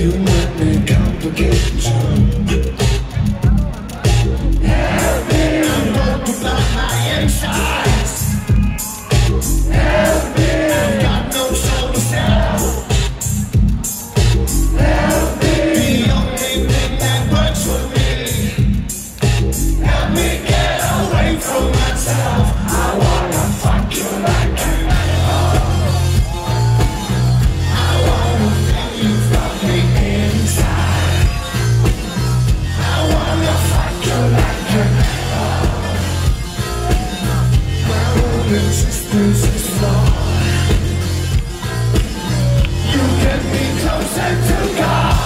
You make me complicate you. Help me, I'm going to block my insides. Help me, I've got no soul to sell. Help me, the only thing that works for me. Help me get away from myself. I wanna fuck you like an animal. I wanna feel you from the inside. I wanna fuck you like an animal. My whole existence is flawed. You get me closer to God.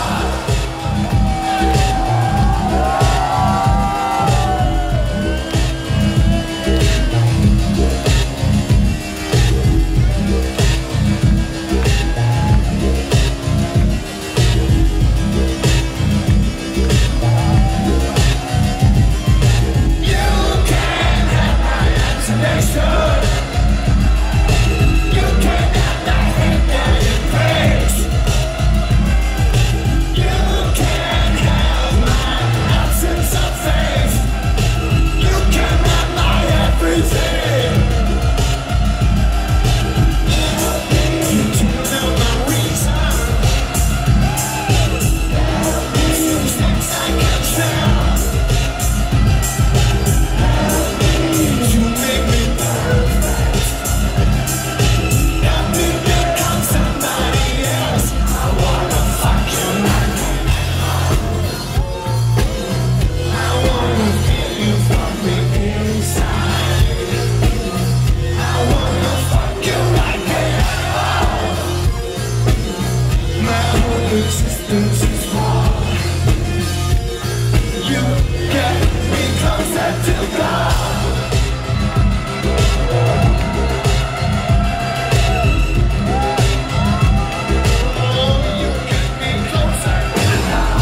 Existence is flawed. You get me closer to God. Oh, you get me closer to God.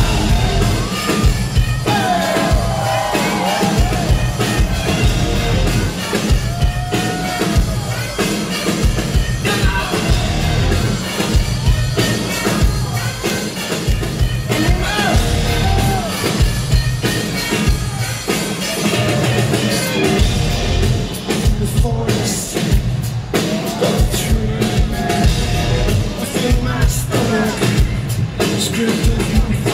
My stomach, script of my